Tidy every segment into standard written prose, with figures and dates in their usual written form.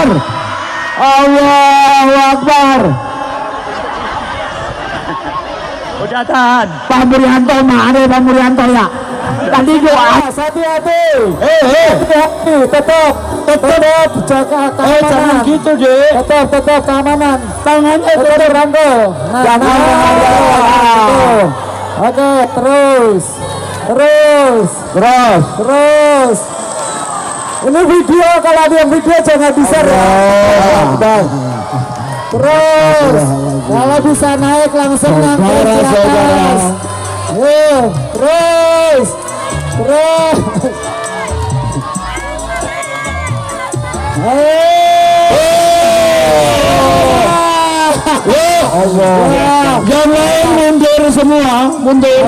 Akbar. Allahu Akbar. Udah tahan. Pak Murianto mah ada Pak Murianto ya. Tadi doa. Hati-hati. Tetap Jaga keamanan. jangan gitu deh. Tetap keamanan. Tangannya Tetap Ranggo. Jangan. Oke, terus. Ini video, kalau ada yang video jangan bisa ya. Terus, kalau bisa naik langsung naik di atas. Terus. Allah. Yang lain mundur semua, mundur.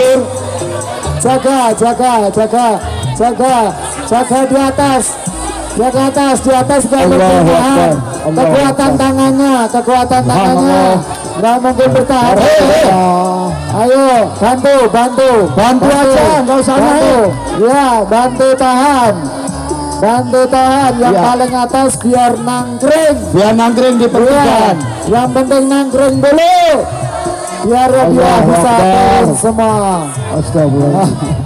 Jaga di atas. Di atas gak bertahan. Kekuatan tangannya. Gak mungkin bertahan. Ayo, bantu aja, nggak usah naik. Ya, bantu tahan. Yang paling atas biar nangkring di pertigaan. Yang penting nangkring dulu. Biar dia bisa turun semua. Astagfirullah.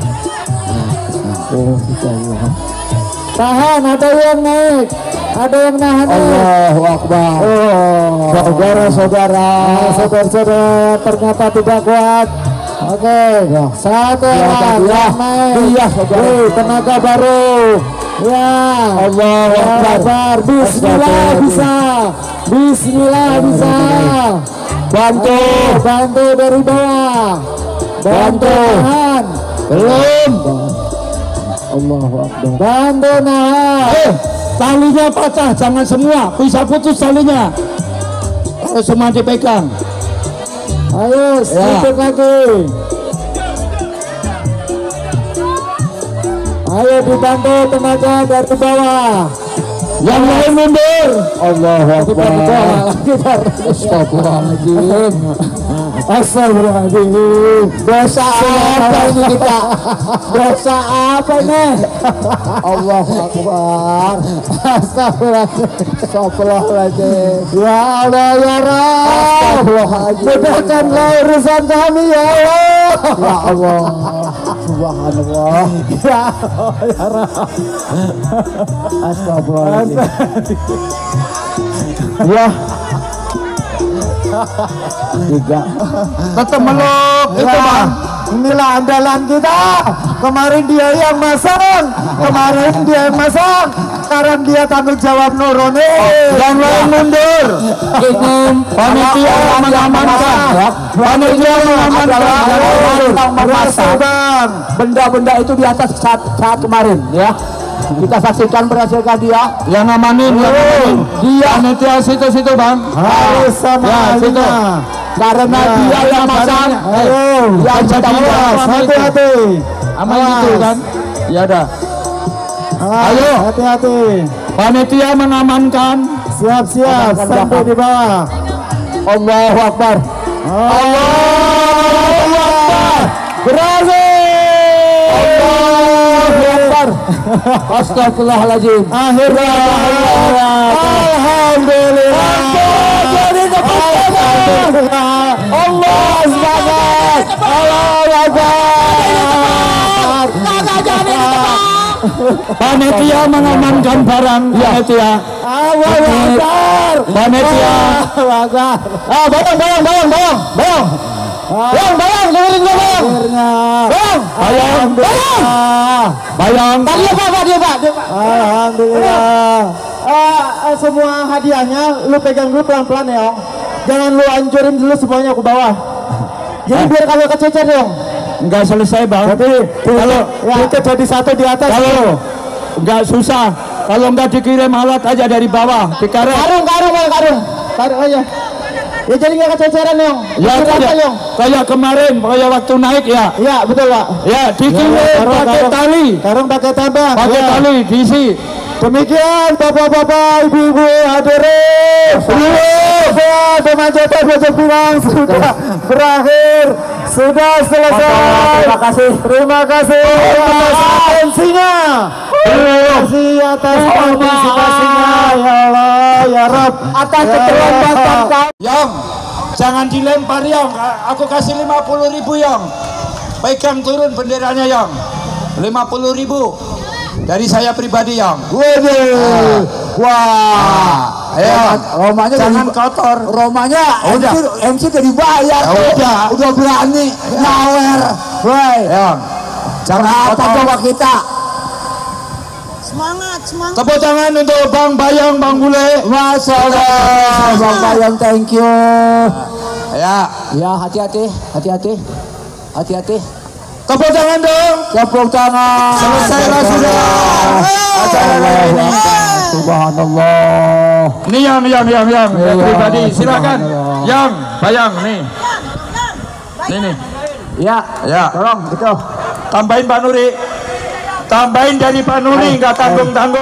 Tahan, ada yang naik, ada yang nahan. Allahu Akbar. Saudara ternyata tidak kuat. Oke, satu orang yang naik. Tenaga baru. Ya, Allahu Akbar. Bismillah bisa. Bantu dari bawah. Tahan. Belum. Allahu Akbar. Bantu nahan. Talinya patah, jangan semua. Bisa putus talinya. Kalau semua dipegang. Ayo, sedikit lagi. Ayo dibantu tenaga dari bawah. Yang lain mundur. Allahu Akbar. Astagfirullahaladzim. Dosa apa ini kita? Dosa apa ini? Allahu Akbar. Astagfirullahaladzim. Ya Allah ya Rabb. Mudahkanlah urusan kami ya Allah. Ya Allah. Subhanallah. Ya Allah ya Rabb. Astagfirullahaladzim. Ya. Tiga. Tetap meluk itu Bang. Inilah andalan kita. Kemarin dia yang masang. Sekarang dia tanggung jawab nurunin. Yang lain mundur. Ini panitia mengamankan. Benda-benda itu di atas saat kemarin ya. Kita saksikan berhasilkan dia yang ngamanin, dia panitia situ Bang. Harus sama situ. Karena dia yang masang. Yang jadi hati-hati. Aman itu kan? Ya udah. Ayo, hati-hati. Panitia mengamankan. Siap sampai di bawah. Allahu Akbar. Allahu Akbar. Berhasil. Allahu Akbar. Astagfirullahaladzim. Akhirnya alhamdulillah. Jadi Allah semangat. Allahu Akbar. Panitia mengamankan barang. Panitia. Allahu Akbar. Panitia. Bayang, dengerin gue Bayang. Bayang. Tadi Pak. Alhamdulillah. Semua hadiahnya lu pegang dulu pelan-pelan ya, Om. Jangan lu hancurin dulu semuanya ke bawah. Jadi biar kalau kececer dong. Enggak selesai Bang. Tapi kalau itu jadi satu di atas. Kalau enggak susah. Kalau enggak dikirim alat aja dari bawah, dikaret. Karung aja. Ya jadi nggak kececeran Yong. Ya kayak kemarin, kayak waktu naik ya. Iya betul Pak. Ya dikirim pakai tali. Karung pakai tambang. Pakai tali diisi. Demikian bapak-bapak, ibu-ibu hadirin. Kemanjatan Bojong Pinang sudah berakhir, sudah selesai. Terima kasih atas atensinya. Terima kasih atas partisipasinya. Ya Allah. berharap atas keterlambatan kau. Yong, jangan dilempar Yong. Aku kasih 50.000 Yong. Pegang turun benderanya Yong. 50.000 dari saya pribadi Yong. Waduh, wah, Romanya Jangan kotor. Romanya Udah. MC udah dibayar, udah berani nyawer, woi. Yong, jangan Apa kotor. coba kita? Semangat, semangat. Tepuk tangan untuk Bang Bayang, Bang Bule. Masya Allah, Bang Bayang, thank you. Ya, Ya, hati-hati, hati-hati, hati-hati. tepuk tangan dong. Tepuk tangan. Selesailah sudah acara kali ini. Subhanallah. Ini yang Iya, pribadi. Silakan. subhanallah. Yang Bayang nih. Nih. Ya, Ya. tolong gitu. Tambahin Pak Nuri. Tambahin dari Pak Nuri, nggak tanggung-tanggung.